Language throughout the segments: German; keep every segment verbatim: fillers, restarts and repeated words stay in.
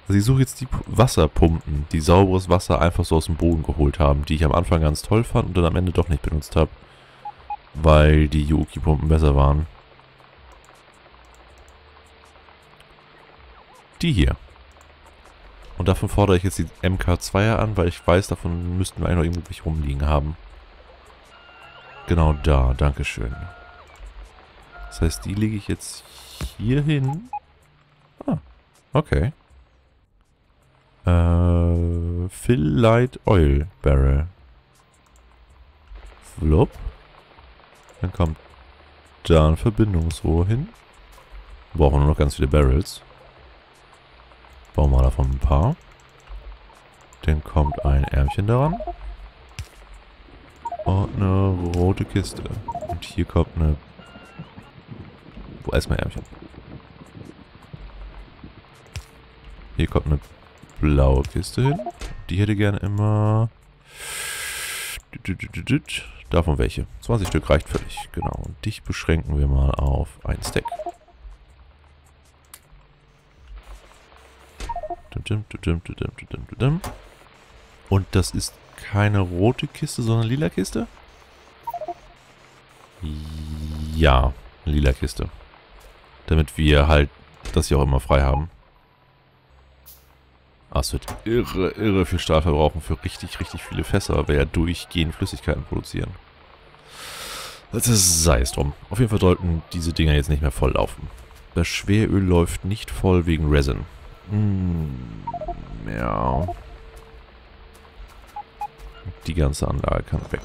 Also ich suche jetzt die P Wasserpumpen, die sauberes Wasser einfach so aus dem Boden geholt haben, die ich am Anfang ganz toll fand und dann am Ende doch nicht benutzt habe. Weil die Yuki-Pumpen besser waren. Die hier. Und davon fordere ich jetzt die M K zweier an, weil ich weiß, davon müssten wir eigentlich noch irgendwo rumliegen haben. Genau da, dankeschön. Das heißt, die lege ich jetzt hier hin. Ah, okay. Äh, Fill Light Oil Barrel. Flop. Dann kommt da ein Verbindungsrohr hin. Brauchen wir nur noch ganz viele Barrels. Bauen wir davon ein paar. Dann kommt ein Ärmchen daran. Und eine rote Kiste. Und hier kommt eine... Wo erstmal Ärmchen? Hier kommt eine blaue Kiste hin. Die hätte gerne immer... Davon welche? zwanzig Stück reicht völlig. Genau. Und dich beschränken wir mal auf ein Stack. Und das ist keine rote Kiste, sondern lila Kiste? Ja, lila Kiste. Damit wir halt das hier auch immer frei haben. Ah, es wird irre, irre viel Stahl verbrauchen für richtig, richtig viele Fässer, weil wir ja durchgehend Flüssigkeiten produzieren. Das ist, sei es drum. Auf jeden Fall sollten diese Dinger jetzt nicht mehr voll laufen. Das Schweröl läuft nicht voll wegen Resin. Hm, ja. Die ganze Anlage kann weg.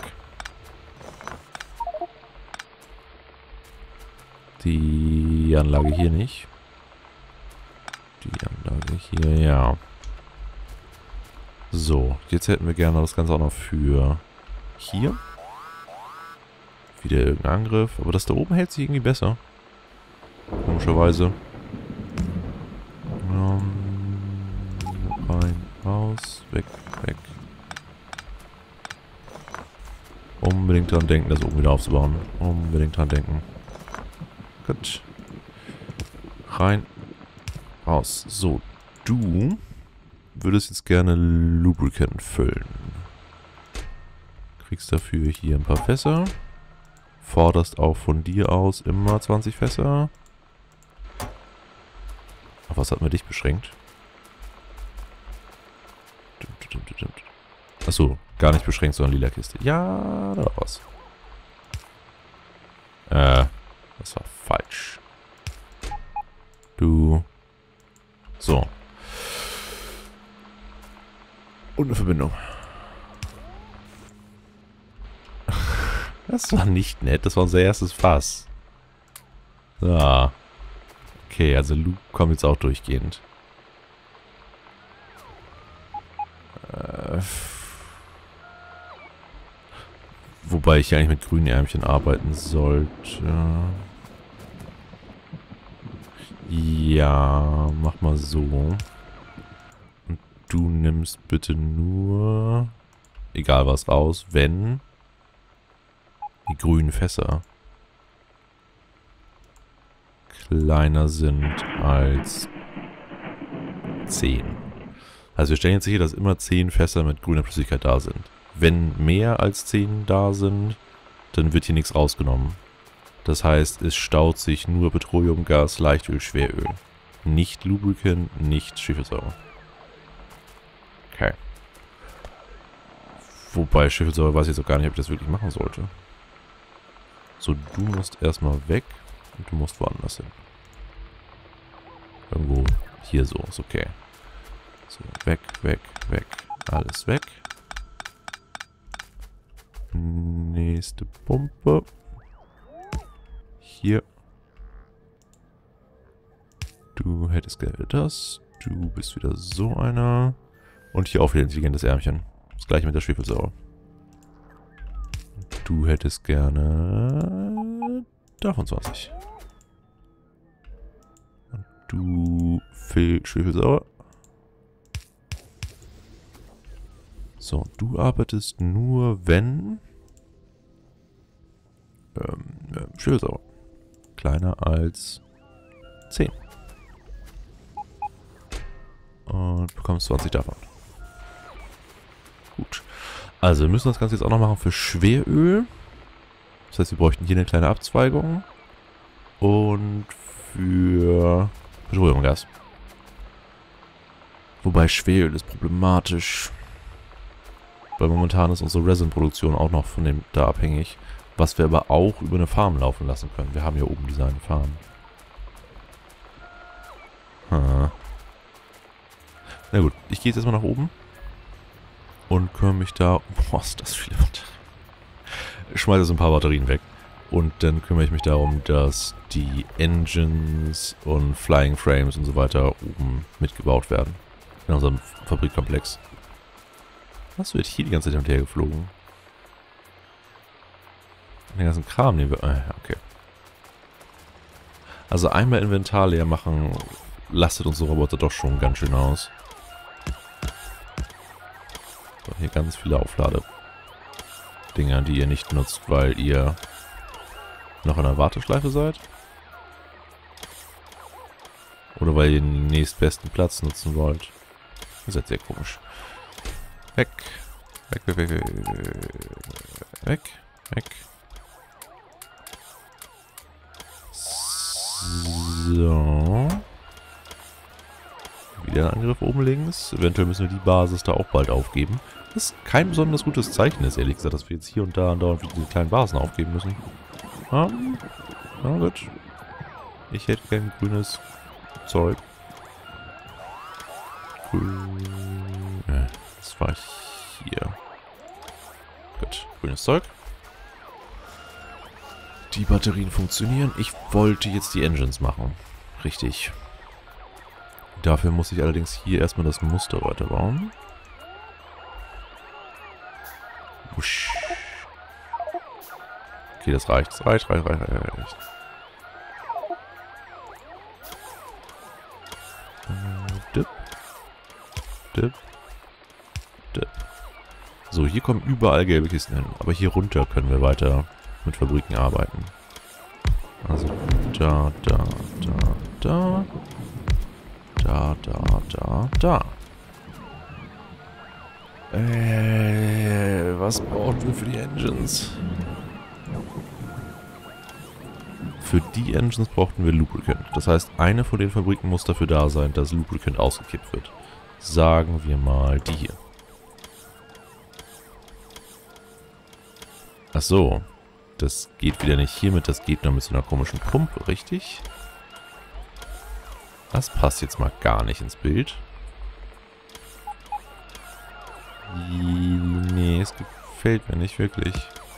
Die Anlage hier nicht. Die Anlage hier, ja. So, jetzt hätten wir gerne das Ganze auch noch für hier. Wieder irgendein Angriff. Aber das da oben hält sich irgendwie besser. Komischerweise. Um, rein, raus, weg, weg. Unbedingt dran denken, das oben wieder aufzubauen. Unbedingt dran denken. Gut. Rein, raus. So, du würdest jetzt gerne Lubricant füllen. Kriegst dafür hier ein paar Fässer. Forderst auch von dir aus immer zwanzig Fässer. Auf was hatten wir dich beschränkt? Achso, gar nicht beschränkt, sondern lila Kiste. Ja, da war was. Äh, das war falsch. Du. So. Und eine Verbindung. Das war nicht nett. Das war unser erstes Fass. So. Okay, also Luke kommt jetzt auch durchgehend. Äh, wobei ich eigentlich mit grünen Ärmchen arbeiten sollte. Ja, mach mal so. Und du nimmst bitte nur, egal was, raus, wenn die grünen Fässer kleiner sind als zehn. Also wir stellen jetzt sicher, dass immer zehn Fässer mit grüner Flüssigkeit da sind. Wenn mehr als zehn da sind, dann wird hier nichts rausgenommen. Das heißt, es staut sich nur Petroleumgas, Leichtöl, Schweröl. Nicht Lubricant, nicht Schwefelsäure. Okay. Wobei Schwefelsäure weiß ich jetzt auch gar nicht, ob ich das wirklich machen sollte. So, du musst erstmal weg und du musst woanders hin. Irgendwo hier so, ist okay. So, weg, weg, weg. Alles weg. Nächste Pumpe. Hier. Du hättest gerne das. Du bist wieder so einer. Und hier auch wieder intelligentes Ärmchen. Das gleiche mit der Schwefelsäure. Du hättest gerne davon zwanzig. Und du viel Schwefelsäure. So, du arbeitest nur, wenn ähm, äh, Schwefelsäure kleiner als zehn. Und bekommst zwanzig davon. Gut. Also wir müssen das Ganze jetzt auch noch machen für Schweröl. Das heißt, wir bräuchten hier eine kleine Abzweigung. Und für Petroleumgas. Wobei Schweröl ist problematisch. Weil momentan ist unsere Resin-Produktion auch noch von dem da abhängig. Was wir aber auch über eine Farm laufen lassen können. Wir haben hier oben diese eine Farm. Hm. Na gut, ich gehe jetzt erstmal nach oben. Und kümmere mich da... Boah, ist das viele Batterien. Ich schmeiße so ein paar Batterien weg. Und dann kümmere ich mich darum, dass die Engines und Flying Frames und so weiter oben mitgebaut werden. In unserem Fabrikkomplex. Was wird hier die ganze Zeit hin und her geflogen? Den ganzen Kram nehmen wir... Ah, okay. Also einmal Inventar leer machen, lastet unsere Roboter doch schon ganz schön aus. So, hier ganz viele Aufladedinger, die ihr nicht nutzt, weil ihr noch in der Warteschleife seid. Oder weil ihr den nächstbesten Platz nutzen wollt. Ihr seid sehr komisch. Weg. Weg, weg, weg, weg. Weg, weg. So. Wieder ein Angriff oben links. Eventuell müssen wir die Basis da auch bald aufgeben. Das ist kein besonders gutes Zeichen, ist ehrlich gesagt, dass wir jetzt hier und da und dauernd wieder diese kleinen Basen aufgeben müssen. Ah, na gut. Ich hätte gern grünes Zeug. Grün. Ja, das war hier. Gut, grünes Zeug. Die Batterien funktionieren. Ich wollte jetzt die Engines machen. Richtig. Dafür muss ich allerdings hier erstmal das Muster weiterbauen. Wusch. Okay, das reicht. Das reicht, reicht, reicht, reicht. Dip. Dip. Dip. So, hier kommen überall gelbe Kisten hin. Aber hier runter können wir weiter mit Fabriken arbeiten. Also da, da, da, da. Da, da, da, da. Äh, was brauchen wir für die Engines? Für die Engines brauchten wir Lubricant. Das heißt, eine von den Fabriken muss dafür da sein, dass Lubricant ausgekippt wird. Sagen wir mal die hier. Ach so. Das geht wieder nicht hiermit, das geht nur mit so einer komischen Pumpe, richtig? Das passt jetzt mal gar nicht ins Bild. Nee, es gefällt mir nicht wirklich.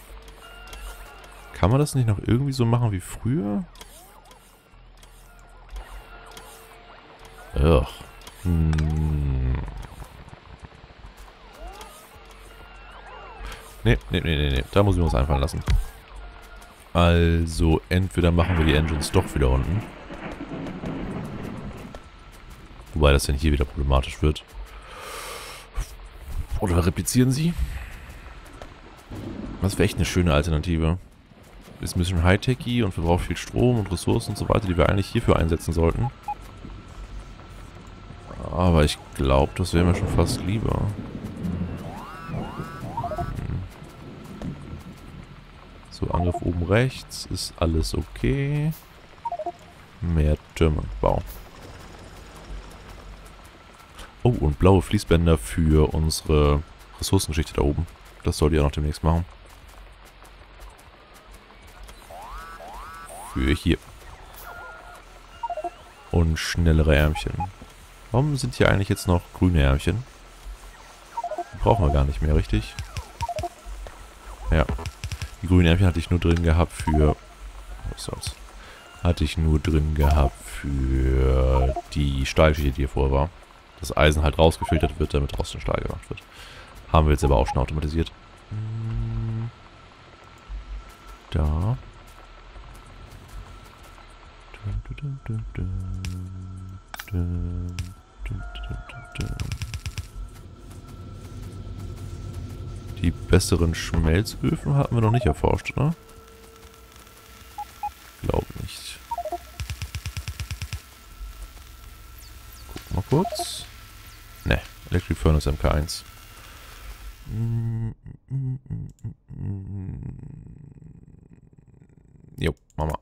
Kann man das nicht noch irgendwie so machen wie früher? Ugh. Hm. Nee, nee, nee, nee, nee. Da muss ich mir was einfallen lassen. Also, entweder machen wir die Engines doch wieder unten. Wobei das dann hier wieder problematisch wird. Oder replizieren sie? Das wäre echt eine schöne Alternative. Ist ein bisschen high-techy und verbraucht viel Strom und Ressourcen und so weiter, die wir eigentlich hierfür einsetzen sollten. Aber ich glaube, das wäre mir schon fast lieber. Hm. So, Angriff oben rechts. Ist alles okay. Mehr Türme. Bau. Oh, und blaue Fließbänder für unsere Ressourcengeschichte da oben. Das sollte ich auch noch demnächst machen. Für hier. Und schnellere Ärmchen. Warum sind hier eigentlich jetzt noch grüne Ärmchen? Die brauchen wir gar nicht mehr, richtig? Ja. Die grünen Ärmchen hatte ich nur drin gehabt für... Was soll's? Hatte ich nur drin gehabt für die Stahlschicht, die hier vor war. Das Eisen halt rausgefiltert wird, damit draußen Stahl gemacht wird. Haben wir jetzt aber auch schon automatisiert. Da. Die besseren Schmelzöfen hatten wir noch nicht erforscht, oder? Glaube nicht. Guck mal kurz. Ne, Electric Furnace M K eins. Jo, Mama.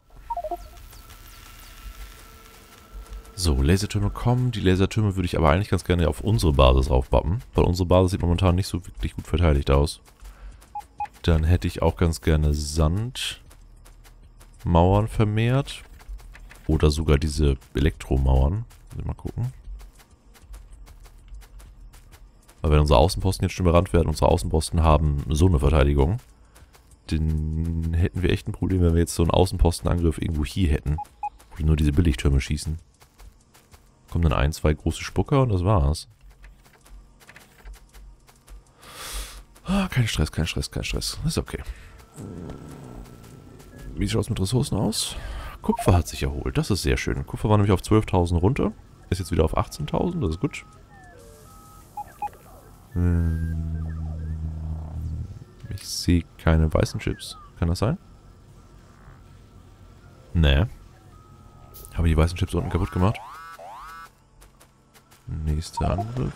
So, Lasertürme kommen. Die Lasertürme würde ich aber eigentlich ganz gerne auf unsere Basis raufbappen, weil unsere Basis sieht momentan nicht so wirklich gut verteidigt aus. Dann hätte ich auch ganz gerne Sandmauern vermehrt. Oder sogar diese Elektromauern. Mal gucken. Weil wenn unsere Außenposten jetzt schon berannt werden, unsere Außenposten haben so eine Verteidigung, dann hätten wir echt ein Problem, wenn wir jetzt so einen Außenpostenangriff irgendwo hier hätten. Wo die nur diese Billigtürme schießen. Kommen dann ein, zwei große Spucker und das war's. Ah, kein Stress, kein Stress, kein Stress. Ist okay. Wie schaut es mit Ressourcen aus? Kupfer hat sich erholt, das ist sehr schön. Kupfer war nämlich auf zwölftausend runter. Ist jetzt wieder auf achtzehntausend, das ist gut. Ich sehe keine weißen Chips. Kann das sein? Nee. Habe ich die weißen Chips unten kaputt gemacht? Nächster Angriff.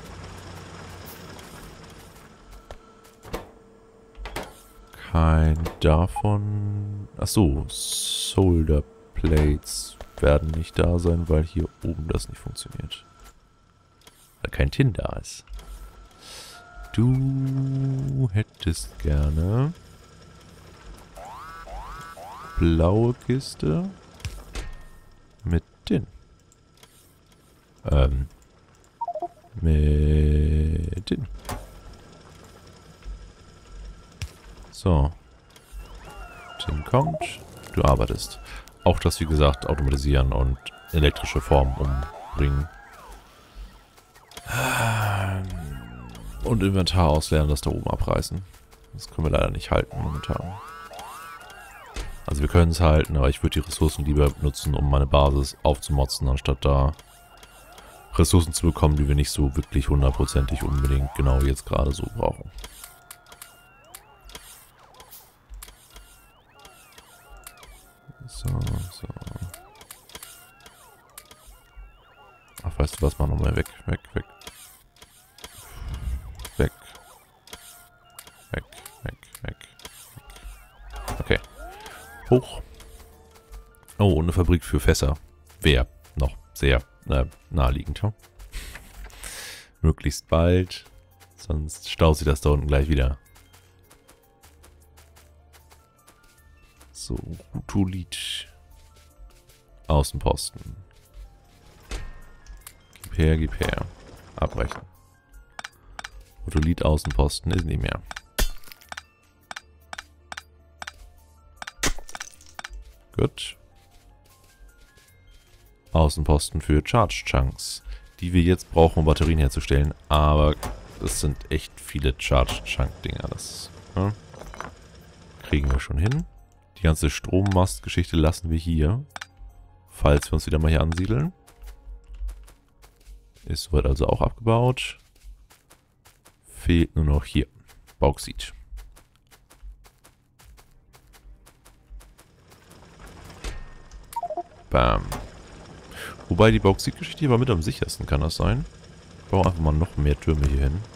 Kein davon. Achso, Solder Plates werden nicht da sein, weil hier oben das nicht funktioniert. Weil kein Tin da ist. Du hättest gerne blaue Kiste mit Tin. Ähm. Mit Tin. So. Tin kommt. Du arbeitest. Auch das, wie gesagt, automatisieren und elektrische Form umbringen. Und Inventar ausleeren, das da oben abreißen. Das können wir leider nicht halten momentan. Also wir können es halten, aber ich würde die Ressourcen lieber nutzen, um meine Basis aufzumotzen, anstatt da Ressourcen zu bekommen, die wir nicht so wirklich hundertprozentig unbedingt genau jetzt gerade so brauchen. So, so. Ach, weißt du was, mach nochmal weg, weg, weg. Weg. Weg, weg, weg. Okay. Hoch. Oh, und eine Fabrik für Fässer. Wäre noch sehr äh, naheliegend. Hm? Möglichst bald. Sonst staut sich das da unten gleich wieder. So, Rutulit. Außenposten. Gib her, gib her. Abbrechen. Rutulit Außenposten ist nicht mehr. Gut. Außenposten für Charge Chunks, die wir jetzt brauchen, um Batterien herzustellen. Aber das sind echt viele Charge Chunk Dinger. Das ja, kriegen wir schon hin. Die ganze Strommast-Geschichte lassen wir hier, falls wir uns wieder mal hier ansiedeln. Ist soweit also auch abgebaut. Fehlt nur noch hier. Bauxit. Bam. Wobei die Bauxit-Geschichte hier war mit am sichersten, kann das sein? Ich baue einfach mal noch mehr Türme hier hin.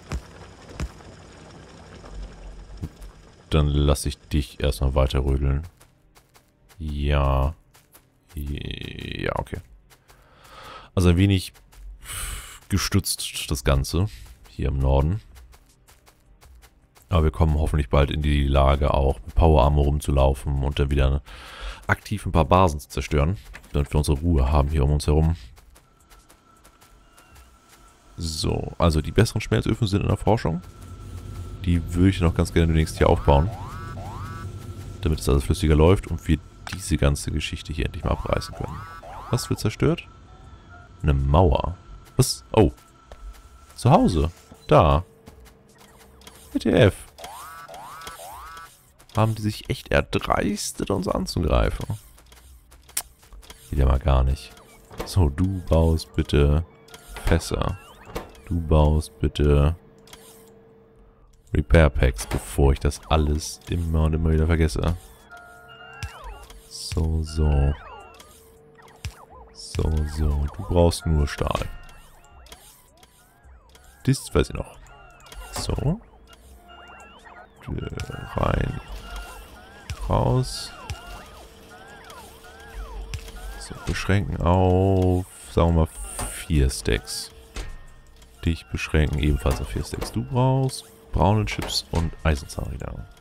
Dann lasse ich dich erstmal weiter rödeln. Ja. Ja, okay. Also ein wenig gestützt das Ganze hier im Norden. Aber wir kommen hoffentlich bald in die Lage, auch mit Power Armor rumzulaufen und dann wieder aktiv ein paar Basen zu zerstören, damit wir unsere Ruhe haben hier um uns herum. So, also die besseren Schmelzöfen sind in der Forschung. Die würde ich noch ganz gerne demnächst hier aufbauen, damit es alles flüssiger läuft und wir diese ganze Geschichte hier endlich mal abreißen können. Was wird zerstört? Eine Mauer. Was? Oh. Zu Hause. Da. W T F. Haben die sich echt erdreistet, uns anzugreifen? Geht ja mal gar nicht. So, du baust bitte Fässer. Du baust bitte Repair Packs, bevor ich das alles immer und immer wieder vergesse. So, so. So, so. Du brauchst nur Stahl. Das weiß ich noch. So. Rein. Raus. So, beschränken auf, sagen wir mal, vier Stacks. Dich beschränken ebenfalls auf vier Stacks. Du brauchst braune Chips und Eisenzahnräder.